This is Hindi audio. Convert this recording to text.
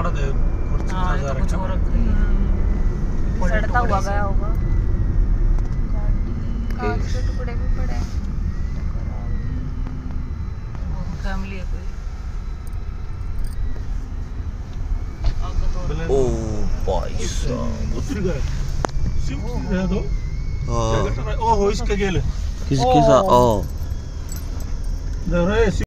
फाड़ दे कुछ और रख रही है, सड़ता हुआ गया होगा। कांच के टुकड़े भी पड़े हैं। फैमिली है कोई। ओ भाई साहब उतर गए सिर्फ है तो हाँ ओ हो इसके गेल किसके साथ ओ देख रहे